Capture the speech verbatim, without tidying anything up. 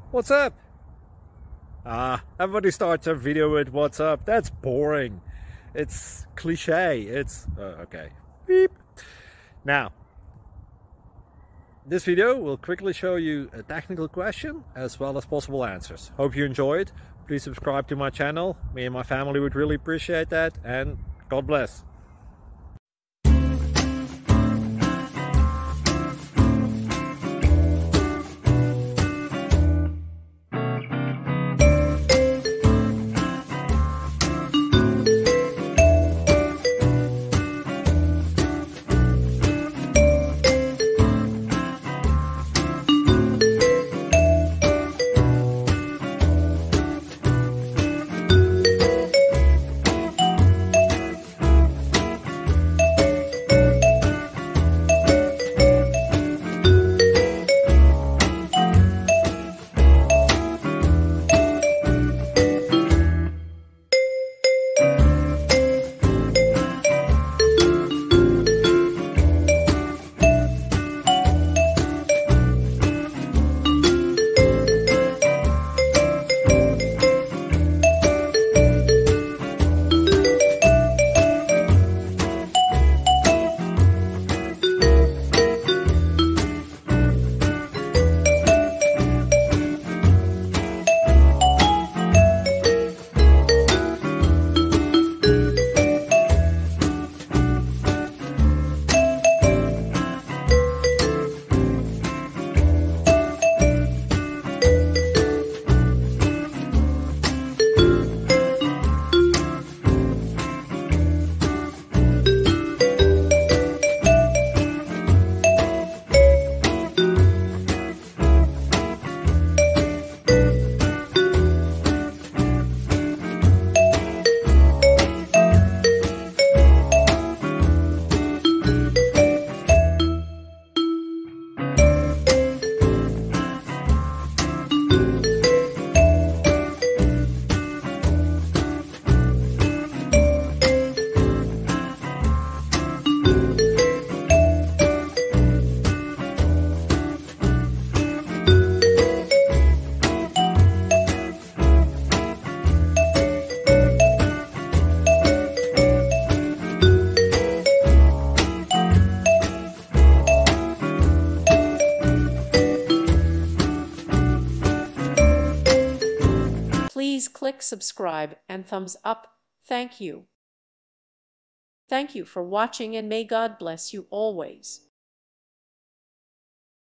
What's up? Ah, everybody starts a video with what's up. That's boring. It's cliche. It's uh, okay. Beep. Now, this video will quickly show you a technical question as well as possible answers. Hope you enjoyed. Please subscribe to my channel. Me and my family would really appreciate that, and God bless. Please click subscribe and thumbs up. Thank you. Thank you for watching, and may God bless you always.